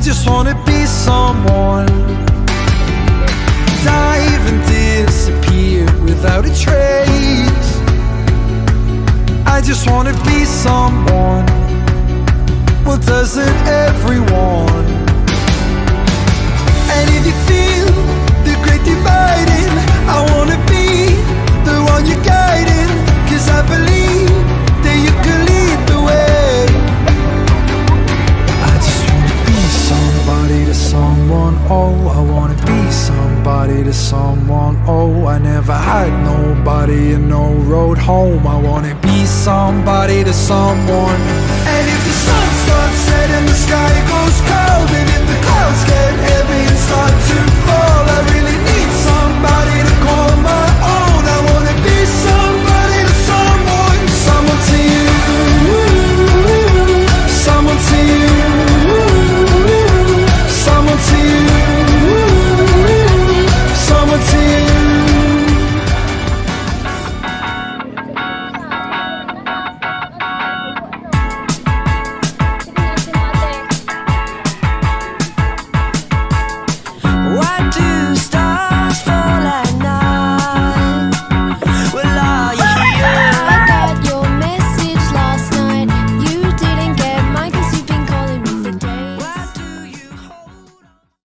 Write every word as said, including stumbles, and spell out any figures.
just wanna be someone. Dive and disappear without a trace. I just wanna be someone. Well, doesn't everyone? And if you feel the great dividing, I wanna be the one you're guiding. Cause I believe that you can lead the way. I just wanna be somebody to someone, oh. I wanna be somebody to someone, oh. I never had nobody and no road home. I wanna be somebody to someone. And if the sun starts setting, the sky goes cold, and if the clouds get heavy and start to fall,